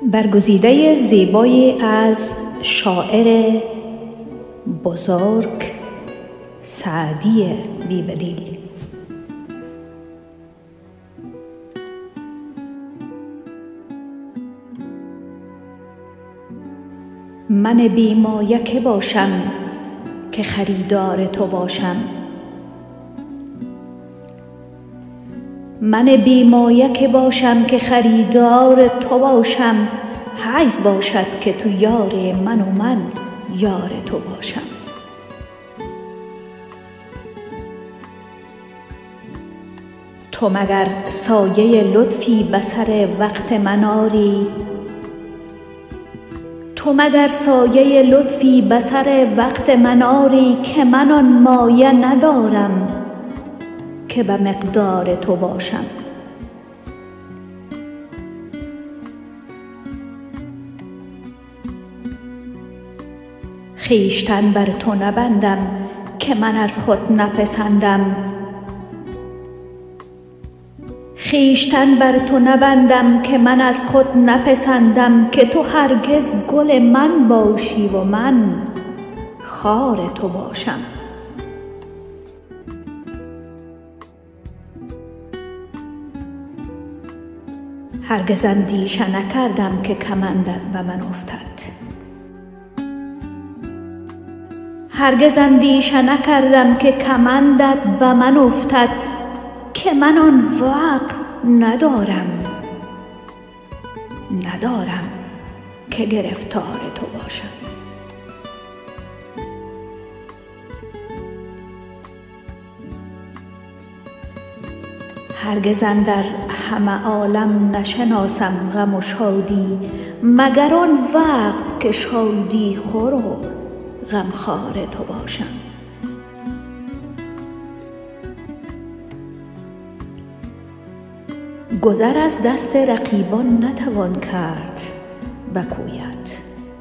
برگزیده زیبایی از شاعر بزرگ سعدی بی‌بدیل. من بی‌مایه که باشم که خریدار تو باشم، من بی‌مایه که باشم که خریدار تو باشم. حیف باشد که تو یار من و من یار تو باشم. تو مگر سایه لطفی به سر وقت من آری، تو مگر سایه لطفی به سر وقت من آری، که من آن مایه ندارم که به مقدار تو باشم. خویشتن بر تو نبندم که من از خود نپسندم، خویشتن بر تو نبندم که من از خود نپسندم، که تو هرگز گل من باشی و من خار تو باشم. هرگز اندیشه نکردم که کمندت به من افتد، هرگز اندیشه نکردم که کمندت به من افتد، که من آن وقت ندارم که گرفتار تو باشم. هرگز اندر همه عالم نشناسم غم و شادی، مگر آن وقت که شادی خور و غمخوار تو باشم. گذر از دست رقیبان نتوان کرد به کویت،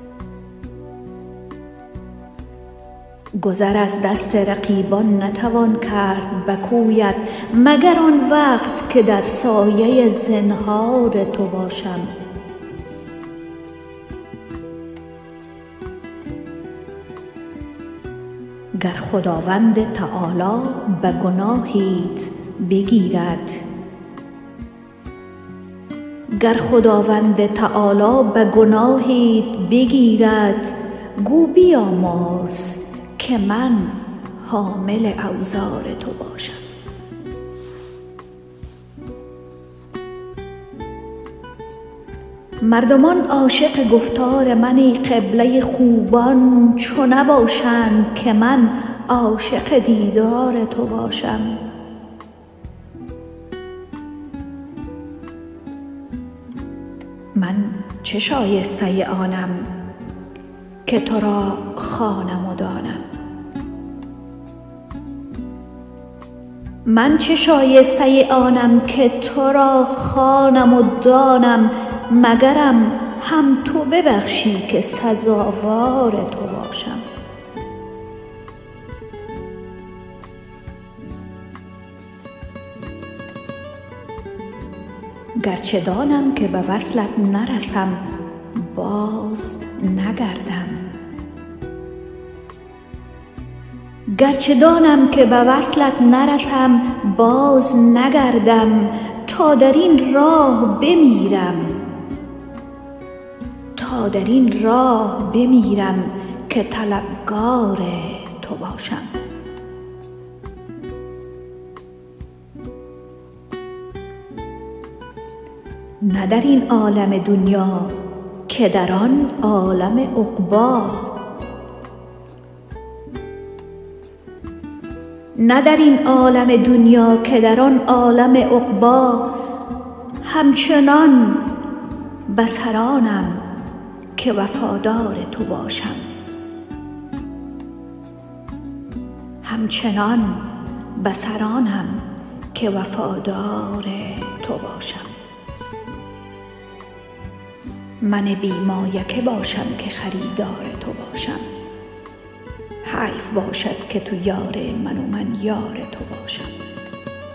گذر از دست رقیبان نتوان کرد به کویت، مگر آن وقت که در سایه زنهار تو باشم. گر خداوند تعالی به گناهیت بگیرد، گر خداوند تعالی به گناهیت بگیرد، گو بیامرز که من حامل اوزار تو باشم. مردمان عاشق گفتار منی، قبله خوبان چو نباشند که من عاشق دیدار تو باشم. من چه شایسته آنم که تو را خوانم و دانم، من چه شایسته آنم که تو را خوانم و دانم، مگرم هم تو ببخشی که سزاوار تو باشم. گرچه دانم که به وصلت نرسم باز نگردم، گرچه دانم که به وصلت نرسم باز نگردم، تا در این راه بمیرم، تا در این راه بمیرم که طلبگار تو باشم. نه در این عالم دنیا که در آن عالم عقبی، نه در این عالم دنیا که در آن عالم عقبی، همچنان بسرانم که وفادار تو باشم، همچنان بسرانم که وفادار تو باشم. من بی‌مایه که باشم که خریدار تو باشم، حیف باشد که تو یار من و من یار تو باشم.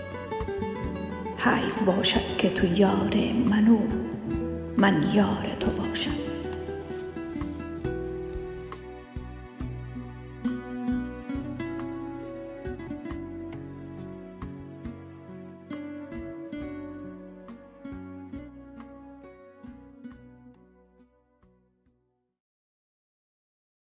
حیف باشد که تو یار من و من یار تو